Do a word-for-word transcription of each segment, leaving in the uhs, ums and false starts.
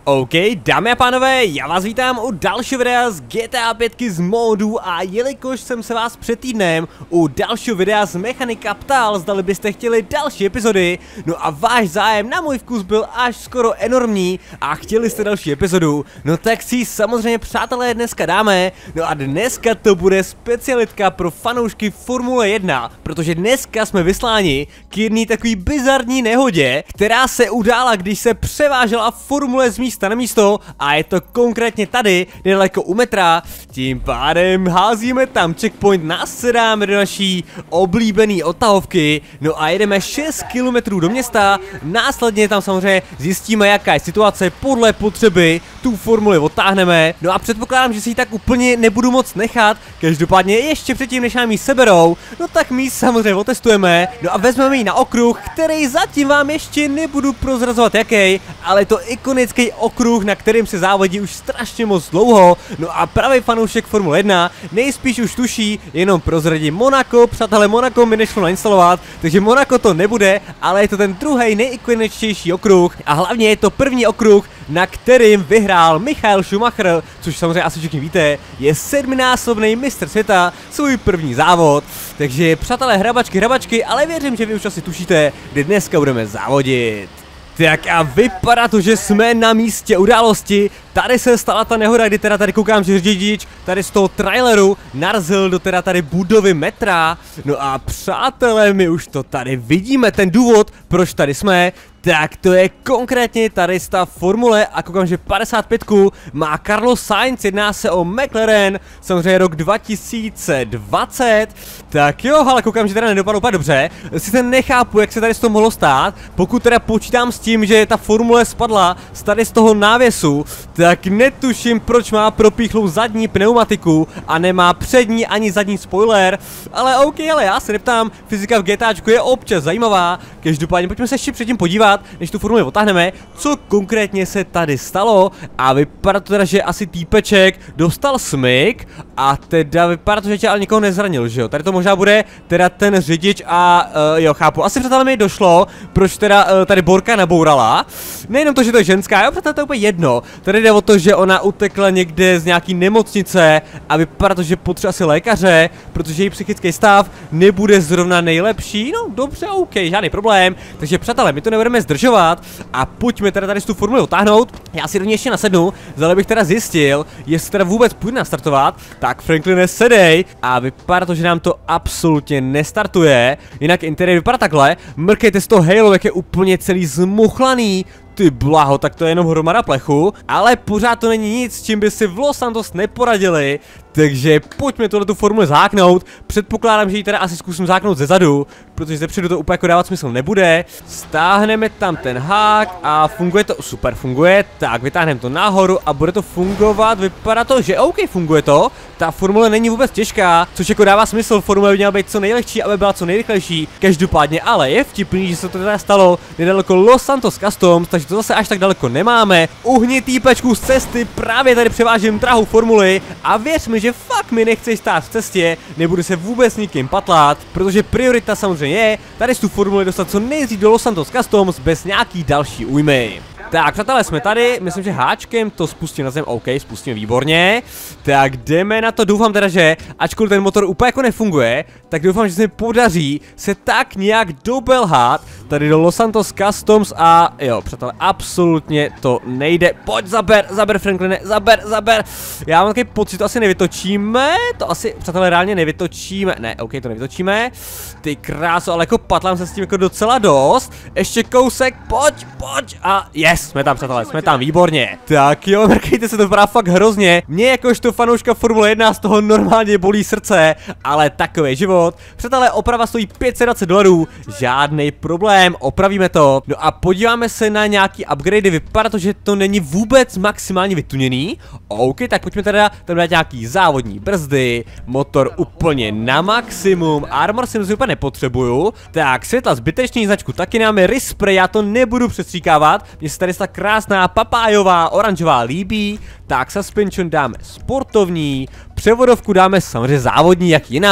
OK, dámy a pánové, já vás vítám u dalšího videa z G T A pět z módu a jelikož jsem se vás před týdnem u dalšího videa z Mechanika ptal, zdali byste chtěli další epizody, no a váš zájem na můj vkus byl až skoro enormní a chtěli jste další epizodu, no tak si samozřejmě přátelé dneska dáme, no a dneska to bude specialitka pro fanoušky Formule jedna, protože dneska jsme vysláni k jedné takový bizarní nehodě, která se udála, když se převážela Formule z místa na místo a je to konkrétně tady, nedaleko u metra. Tím pádem házíme tam checkpoint, nasedáme do naší oblíbené odtahovky, no a jedeme šest kilometrů do města, následně tam samozřejmě zjistíme, jaká je situace, podle potřeby tu formuli odtáhneme, no a předpokládám, že si ji tak úplně nebudu moc nechat, každopádně ještě předtím, než nám ji seberou, no tak my ji samozřejmě otestujeme, no a vezmeme ji na okruh, který zatím vám ještě nebudu prozrazovat jaký, ale je to ikonický okruh, na kterým se závodí už strašně moc dlouho, no a pravý fanoušek Formule jedna nejspíš už tuší, jenom prozradím Monaco, přátelé, Monaco mi nešlo nainstalovat, takže Monaco to nebude, ale je to ten druhý nejikoničtější okruh a hlavně je to první okruh, na kterým vyhrál Michael Schumacher, což samozřejmě asi všichni víte, je sedminásobný mistr světa, svůj první závod, takže přátelé, hrabačky, hrabačky, ale věřím, že vy už asi tušíte, kdy dneska budeme závodit. Tak a vypadá to, že jsme na místě události. Tady se stala ta nehoda, kdy teda tady koukám, že řidič tady z toho traileru narazil do teda tady budovy metra. No a přátelé, my už to tady vidíme, ten důvod, proč tady jsme. Tak to je konkrétně tady ta formule a koukám, že padesát pět má Carlos Sainz, jedná se o McLaren, samozřejmě rok dva tisíce dvacet, tak jo, ale koukám, že teda nedopadlo úplně dobře, sice nechápu, jak se tady z toho mohlo stát, pokud teda počítám s tím, že ta formule spadla z tady z toho návěsu, tak netuším, proč má propíchlou zadní pneumatiku a nemá přední ani zadní spoiler, ale OK, ale já se neptám, fyzika v GTAčku je občas zajímavá, každopádně pojďme se ještě předtím podívat, než tu formuli otáhneme, co konkrétně se tady stalo a vypadá to teda, že asi týpeček dostal smyk a teda vypadá to, že tě ale nikoho nezranil, že jo, tady to možná bude teda ten řidič a uh, jo, chápu, asi přátelé mi došlo, proč teda uh, tady Borka nabourala, nejenom to, že to je ženská, jo, přátelé, to je úplně jedno, tady jde o to, že ona utekla někde z nějaký nemocnice a vypadá to, že potřebuje asi lékaře, protože její psychický stav nebude zrovna nejlepší, no dobře, OK, žádný problém, takže přátelé, my to nebudeme zdržovat a pojďme teda tady z tu formuli otáhnout. Já si do ní ještě nasednu, zda bych teda zjistil, jestli teda vůbec půjde nastartovat. Tak Frankline, sedej a vypadá to, že nám to absolutně nestartuje. Jinak interiér vypadá takhle, mrkejte z toho halo, jak je úplně celý zmuchlaný. Ty blaho, tak to je jenom hromada plechu, ale pořád to není nic, s čím by si v Los Santos neporadili, takže pojďme tohletu formuli zháknout, předpokládám, že ji teda asi zkusím zháknout ze zadu, protože zepředu to úplně jako dávat smysl nebude, stáhneme tam ten hák a funguje to, super funguje, tak vytáhneme to nahoru a bude to fungovat, vypadá to, že OK, funguje to, ta formule není vůbec těžká, což jako dává smysl, formule by měla být co nejlehčí, aby byla co nejrychlejší, každopádně ale je vtipný, že se to teda stalo nedaleko Los Santos Customs, takže to zase až tak daleko nemáme. Uhni týpečku z cesty, právě tady převážím drahou formuli a věř mi, že fakt mi nechceš stát v cestě, nebudu se vůbec nikým patlat, protože priorita samozřejmě je tady z tu formuli dostat co nejdřív do Los Santos Customs bez nějaký další újmy. Tak, přátelé, jsme tady, myslím, že háčkem to spustím na zem, OK, spustím výborně. Tak jdeme na to, doufám teda, že ačkoliv ten motor úplně jako nefunguje, tak doufám, že se mi podaří se tak nějak dobelhat tady do Los Santos Customs a jo, přátelé, absolutně to nejde. Pojď, zaber, zaber Frankline, zaber, zaber. Já mám takový pocit, to asi nevytočíme, to asi, přátelé, reálně nevytočíme, ne, OK, to nevytočíme. Ty kráso, ale jako patlám se s tím jako docela dost. Ještě kousek, pojď, pojď a yes. Jsme tam, přátelé, jsme tam, výborně. Tak jo, mrkejte se, to vypadá fakt hrozně. Mě jakožto fanouška Formule jedna z toho normálně bolí srdce, ale takový život. Přátelé, oprava stojí pět set dvacet dolarů, žádný problém, opravíme to. No a podíváme se na nějaký upgradey, vypadá to, že to není vůbec maximálně vytuněný. OK, tak pojďme teda tam dát nějaký závodní brzdy, motor úplně na maximum, armor si úplně nepotřebuju. Tak, světla zbytečný, značku taky máme, Rispray, já to nebudu přestříkávat, mně se tady ta krásná papájová, oranžová líbí. Tak suspension dáme sportovní, převodovku dáme samozřejmě závodní, jak jinak.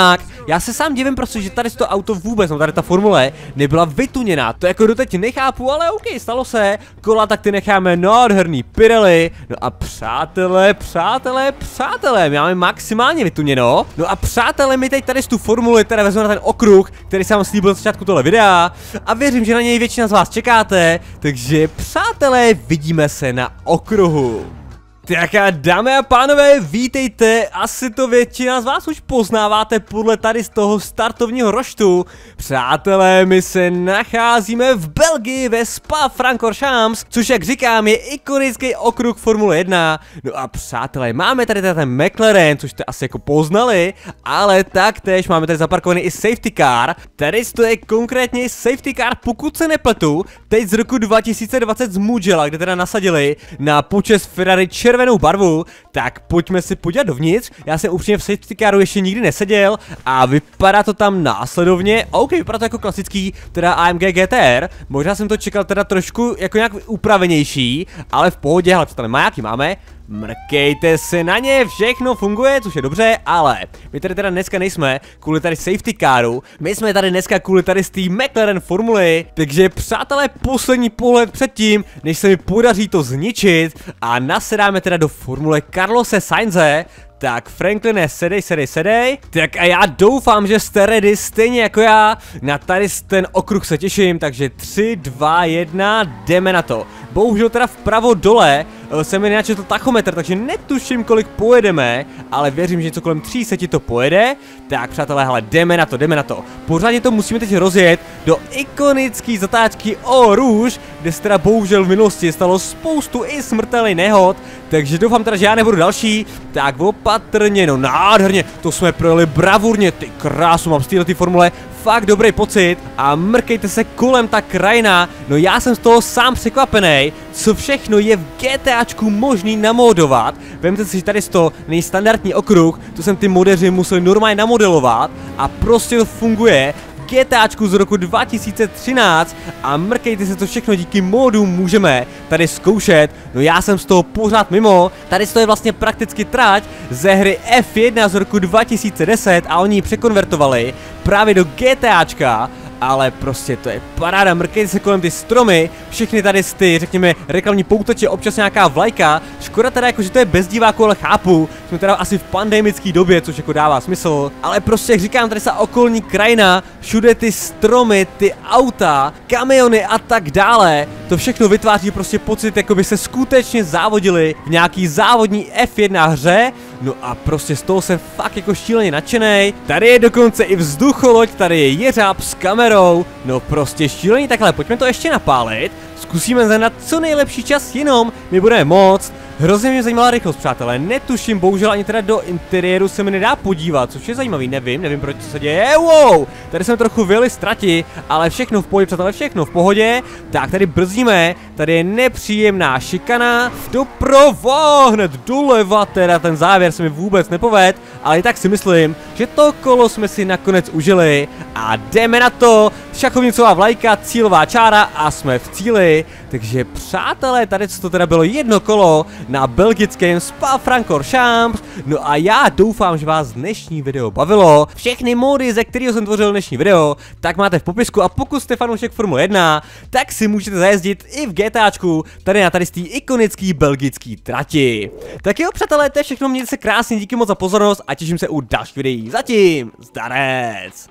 Já se sám divím prostě, že tady to auto vůbec, no tady ta formule nebyla vytuněná. To jako doteď nechápu, ale OK, stalo se. Kola tak ty necháme nádherný Pirelli. No a přátelé, přátelé, přátelé, my máme maximálně vytuněno. No a přátelé, my teď tady z tu formuli teda vezmeme na ten okruh, který jsem vám slíbil na začátku tohle videa. A věřím, že na něj většina z vás čekáte. Takže přátelé, vidíme se na okruhu. Tak a dámy a pánové, vítejte, asi to většina z vás už poznáváte podle tady z toho startovního roštu. Přátelé, my se nacházíme v Belgii ve Spa-Francorchamps, což jak říkám je ikonický okruh Formule jedna. No a přátelé, máme tady ten McLaren, což jste asi jako poznali, ale taktéž máme tady zaparkovaný i safety car. Tady to je konkrétně safety car, pokud se nepletu, teď z roku dva tisíce dvacet z Mugello, kde teda nasadili na počest Ferrari červenou barvu, tak pojďme si podívat dovnitř. Já jsem upřímně v safety caru ještě nikdy neseděl a vypadá to tam následovně. OK, vypadá to jako klasický, teda A M G G T R. Možná jsem to čekal teda trošku jako nějak upravenější, ale v pohodě, hele, tady majáky máme. Mrkejte se na ně, všechno funguje, což je dobře, ale my tady teda dneska nejsme kvůli tady safety caru, my jsme tady dneska kvůli tady z té McLaren formuly, takže přátelé, poslední pohled předtím, než se mi podaří to zničit a nasedáme teda do formule Carlose Sainze. Tak Frankline, sedej, sedej, sedej. Tak a já doufám, že jste ready stejně jako já. Na tady ten okruh se těším, takže tři, dva, jedna, jdeme na to. Bohužel teda vpravo dole jsem mi nenačetl tachometr, takže netuším, kolik pojedeme, ale věřím, že něco kolem tří se ti to pojede. Tak přátelé, hele, jdeme na to, jdeme na to. Pořádně to musíme teď rozjet do ikonické zatáčky Eau Rouge, kde se teda bohužel v minulosti stalo spoustu i smrtelných nehod, takže doufám teda, že já nebudu další. Tak opatrně, no nádherně, to jsme projeli bravurně, ty krásu, mám z této formule fakt dobrý pocit a mrkejte se kolem ta krajina, no já jsem z toho sám překvapený, co všechno je v GTAčku možný namodovat. Vemte si, že tady z toho nejstandardní okruh, to jsem ty modeři museli normálně namodelovat a prostě to funguje. GTAčku z roku dva tisíce třináct a mrkejte se, to všechno díky módu můžeme tady zkoušet. No já jsem z toho pořád mimo, tady to je vlastně prakticky trať ze hry F jedna z roku dva tisíce deset a oni ji překonvertovali právě do GTAčka. Ale prostě to je paráda, mrkejte se kolem ty stromy, všechny tady ty, řekněme, reklamní poutače, občas nějaká vlajka. Škoda teda jako, že to je bez diváků, ale chápu, jsme teda asi v pandemické době, což jako dává smysl. Ale prostě, jak říkám, tady se okolní krajina, všude ty stromy, ty auta, kamiony a tak dále. To všechno vytváří prostě pocit, jako by se skutečně závodili v nějaký závodní F jedna hře. No a prostě z toho jsem fakt jako šíleně nadšenej. Tady je dokonce i vzducholoď, tady je jeřáb s kamerou. No prostě šílený, takhle pojďme to ještě napálit. Zkusíme znamenat co nejlepší čas, jenom my budeme moct. Hrozně mě zajímala rychlost, přátelé, netuším, bohužel ani teda do interiéru se mi nedá podívat, což je zajímavý, nevím, nevím proč se děje, wow, tady jsme trochu vyjeli ztrati, ale všechno v pohodě, přátelé, všechno v pohodě, tak tady brzdíme, tady je nepříjemná šikana, doprovo, hned doleva, teda ten závěr se mi vůbec nepoved, ale i tak si myslím, že to kolo jsme si nakonec užili a jdeme na to, šachovnicová vlajka, cílová čára a jsme v cíli, takže přátelé, tady to teda bylo jedno kolo na belgickém Spa-Francorchamps. No a já doufám, že vás dnešní video bavilo. Všechny módy, ze kterého jsem tvořil dnešní video, tak máte v popisku a pokud jste fanoušek Formule jedna, tak si můžete zajezdit i v GTAčku, tady na tady z té ikonický belgický trati. Tak jo, přátelé, to je všechno, mějte se krásně, díky moc za pozornost a těším se u dalších videí. Zatím, zdarec!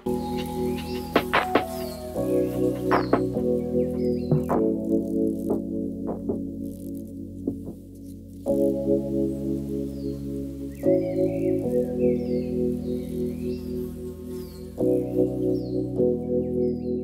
Thank you.